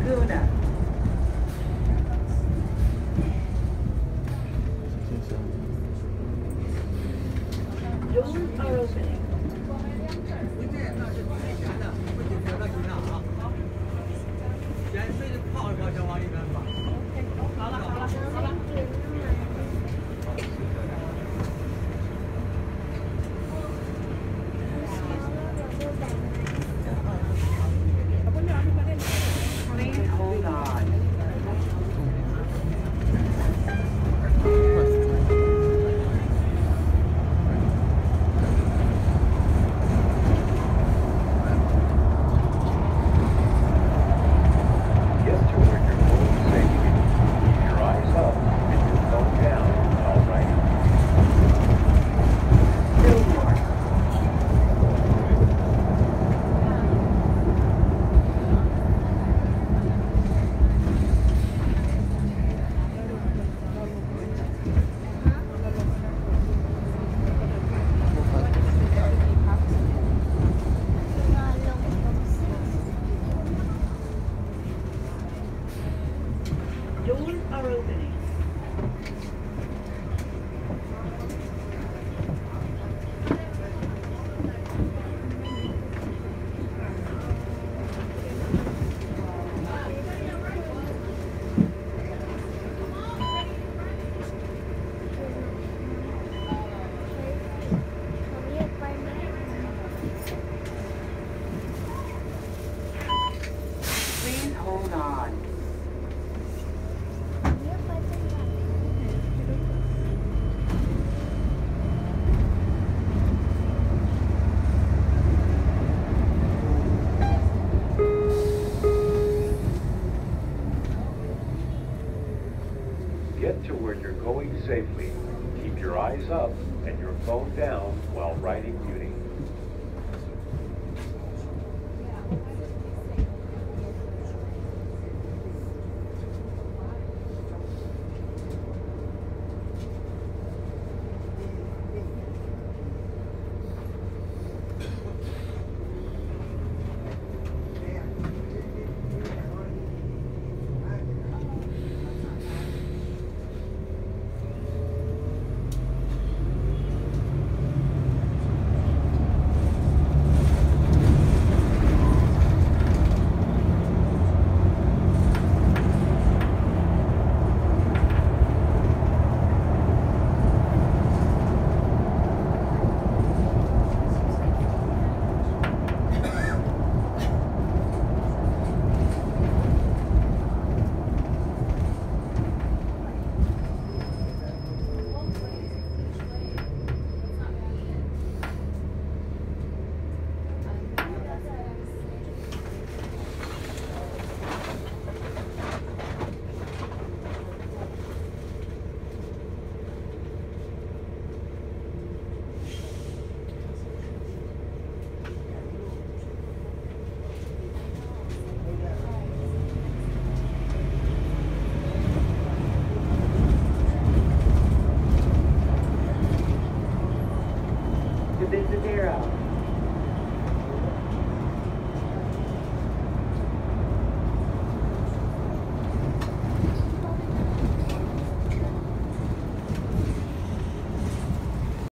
Laguna. Doors are opening. 文件那是提前的，不仅得到银行啊，先是泡一泡先往里面放。好了好了好了。Please hold on. Doors are opening. Please hold on. Get to where you're going safely. Keep your eyes up and your phone down while riding Muni.